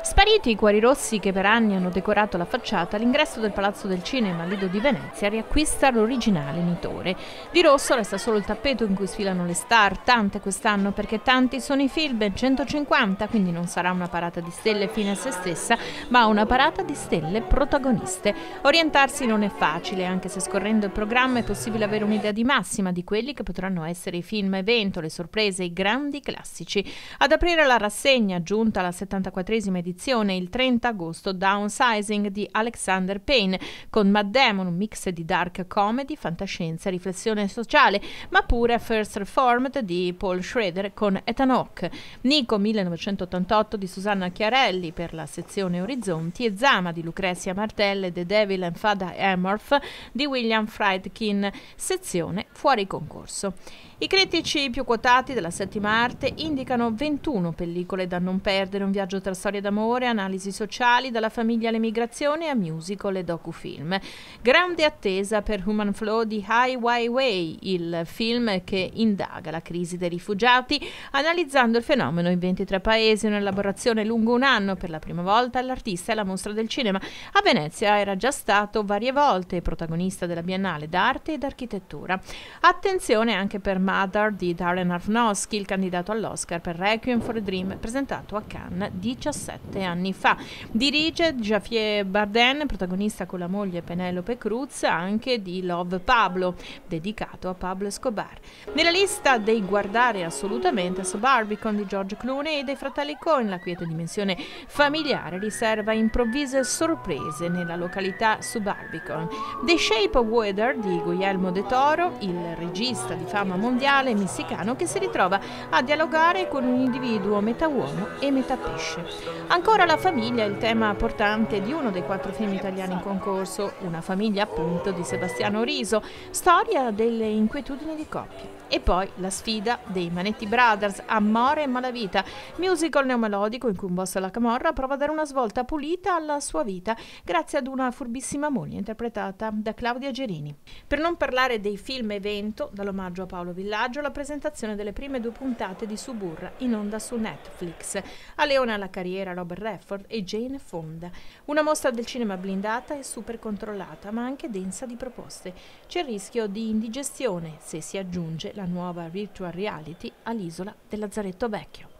Spariti i cuori rossi che per anni hanno decorato la facciata, l'ingresso del Palazzo del Cinema Lido di Venezia riacquista l'originale nitore. Di rosso resta solo il tappeto in cui sfilano le star, tante quest'anno perché tanti sono i film, ben 150, quindi non sarà una parata di stelle fine a se stessa, ma una parata di stelle protagoniste. Orientarsi non è facile, anche se scorrendo il programma è possibile avere un'idea di massima di quelli che potranno essere i film evento, le sorprese, i grandi classici. Ad aprire la rassegna, giunta alla 74esima edizione, il 30 agosto, Downsizing di Alexander Payne, con Matt Damon, un mix di dark comedy, fantascienza e riflessione sociale, ma pure First Reformed di Paul Schrader con Ethan Hawke, Nico 1988 di Susanna Chiarelli per la sezione Orizzonti e Zama di Lucrezia Martel e The Devil and Fada Amorth di William Friedkin, sezione fuori concorso. I critici più quotati della settima arte indicano 21 pellicole da non perdere, un viaggio tra storie d'amore, analisi sociali, dalla famiglia alle migrazioni a musical e docufilm. Grande attesa per Human Flow di Ai Weiwei, il film che indaga la crisi dei rifugiati, analizzando il fenomeno in 23 paesi, un'elaborazione lungo un anno. Per la prima volta l'artista è alla Mostra del Cinema. A Venezia era già stato varie volte protagonista della Biennale d'Arte ed Architettura. Attenzione anche per Mother di Darren Aronofsky, il candidato all'Oscar per Requiem for a Dream, presentato a Cannes 17 anni fa. Dirige Javier Bardem, protagonista con la moglie Penélope Cruz, anche di Love Pablo, dedicato a Pablo Escobar. Nella lista dei guardare assolutamente Suburbicon di George Clooney e dei fratelli Coen, la quieta dimensione familiare riserva improvvise sorprese nella località Suburbicon. The Shape of Water di Guillermo del Toro, il regista di fama mondiale messicano che si ritrova a dialogare con un individuo metà uomo e metà pesce. Ancora la famiglia, il tema portante di uno dei 4 film italiani in concorso, Una famiglia appunto di Sebastiano Riso, storia delle inquietudini di coppia. E poi la sfida dei Manetti Brothers, Amore e Malavita, musical neomelodico in cui un boss alla camorra prova a dare una svolta pulita alla sua vita grazie ad una furbissima moglie interpretata da Claudia Gerini. Per non parlare dei film evento, dall'omaggio a Paolo Villaggio alla presentazione delle prime 2 puntate di Suburra in onda su Netflix, a Leone alla carriera Robert Redford e Jane Fonda. Una mostra del cinema blindata e super controllata, ma anche densa di proposte. C'è il rischio di indigestione se si aggiunge la nuova virtual reality all'Isola del Lazzaretto Vecchio.